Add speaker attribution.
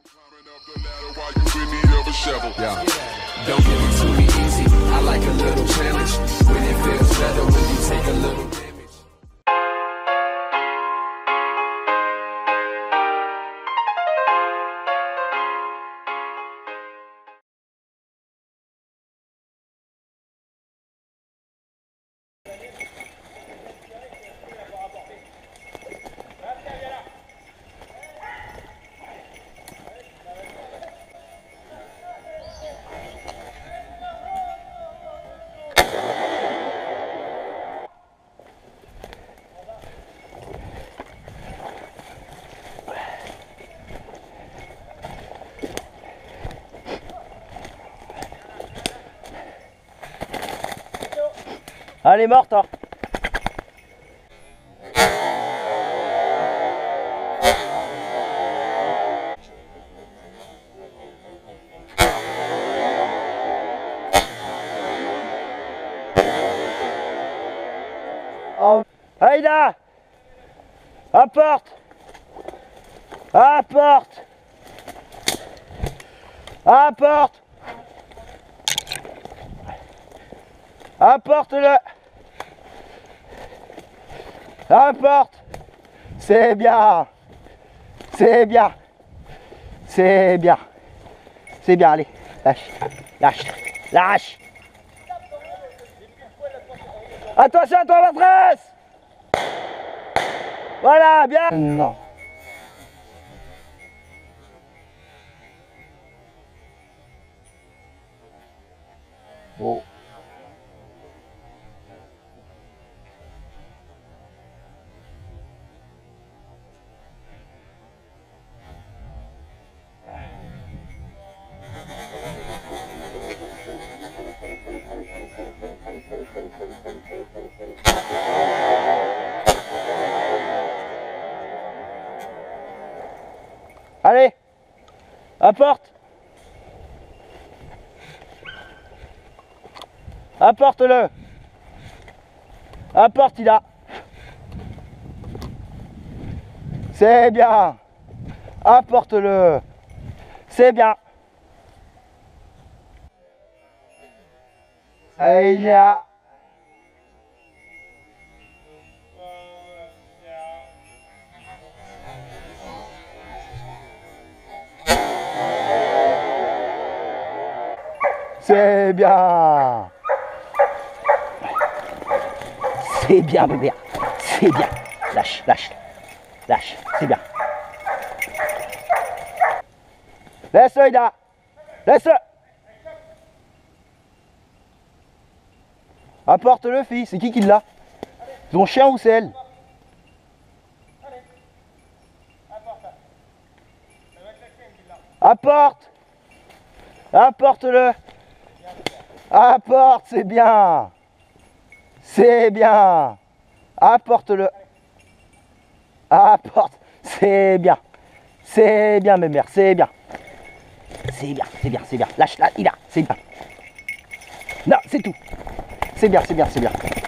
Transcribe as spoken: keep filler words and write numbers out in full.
Speaker 1: Yeah. Don't give it to me easy. I like a little challenge. When it feels better when you take a little damage.
Speaker 2: Elle est morte, hein. Oh. Aïda, apporte, apporte, apporte, apporte-le. Apporte. C'est bien. C'est bien. C'est bien. C'est bien, allez. Lâche. Lâche. Lâche. Attention à toi, maîtresse. Voilà, bien. Non. Oh. Allez, apporte. Apporte-le. Apporte, il a. C'est bien. Apporte-le. C'est bien. Allez, là. C'est bien. C'est bien, bébé. C'est bien. Lâche, lâche. Lâche. C'est bien. Laisse-le, Ida. Laisse-le. Apporte-le, fille. C'est qui qui l'a? Ton chien ou c'est elle? Apporte. Apporte-le. Apporte, c'est bien. C'est bien. Apporte-le. Apporte, c'est bien. C'est bien, mes mères, c'est bien. C'est bien, c'est bien, c'est bien. Lâche, là, il a, c'est bien. Non, c'est tout. C'est bien, c'est bien, c'est bien.